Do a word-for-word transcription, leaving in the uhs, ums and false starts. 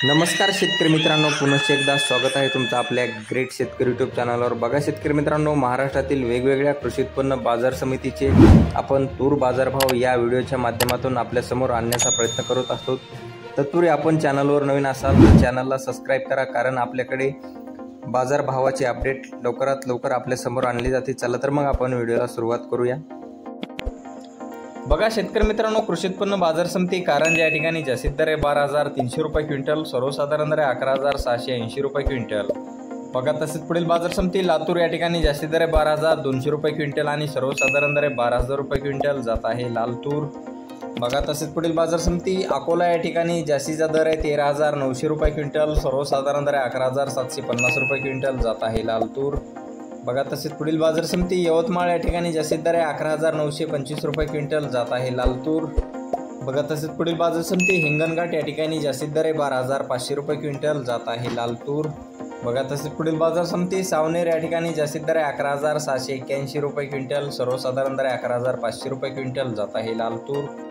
नमस्कार शेतकरी मित्रांनो, पुनश्च एकदा स्वागत आहे तुमचं आपल्या ग्रेट शेतकरी यूट्यूब चॅनलवर। बघा शेतकरी मित्रांनो, महाराष्ट्रातील वेगवेगळ्या कृषी उत्पन्न बाजार समितीचे आपण तूर बाजारभाव या व्हिडिओच्या माध्यमातून आपल्या समोर आणण्याचा प्रयत्न करत असतो। तत्पूर्वी आपण चॅनलवर नवीन असाल तर चॅनलला सबस्क्राइब करा, कारण आपल्याकडे बाजारभावाचे अपडेट लवकरात लवकर आपल्या समोर आणले जाते। चला तर मग आपण व्हिडिओला सुरुवात करूया। बघा शेतकरी मित्रांनो, कृषी उत्पन्न बाजार समिती कारंजा या ठिकाणी जास्तीत दर आहे बारा हजार तीनशे रुपये क्विंटल, सर्वसाधारण दर आहे अकरा हजार सहाशे ऐंशी रुपये क्विंटल। बघा तसेच पुढील बाजार समिती लातूर या ठिकाणी जास्तीत दर आहे बारा हजार दोनशे रुपये क्विंटल आणि सर्वसाधारण दर आहे बारा हजार रुपये क्विंटल, जात आहे लाल तूर। बघा तसेच पुढील बाजार समिती अकोला या ठिकाणी जास्तीचा दर आहे तेरा हजार नऊशे रुपये क्विंटल, सर्वसाधारण दर आहे अकरा हजार सातशे पन्नास रुपये क्विंटल, जात आहे लाल तूर। बघा तसेच पुढील बाजार समिती यवतमाळ या ठिकाणी जास्तीत दर आहे अकरा हजार नऊशे पंचवीस रुपये क्विंटल, जात आहे लाल तूर। बघा तसेच पुढील बाजार समिती हिंगणघाट या ठिकाणी जास्तीत दर आहे बारा हजार पाचशे रुपये क्विंटल, जात आहे लाल तूर। बघा तसेच पुढील बाजार समिती सावनेर या ठिकाणी जास्तीत दर आहे अकरा हजार सहाशे एक्क्याऐंशी रुपये क्विंटल, सर्वसाधारण दर आहे अकरा हजार पाचशे रुपये क्विंटल, जात आहे लाल तूर।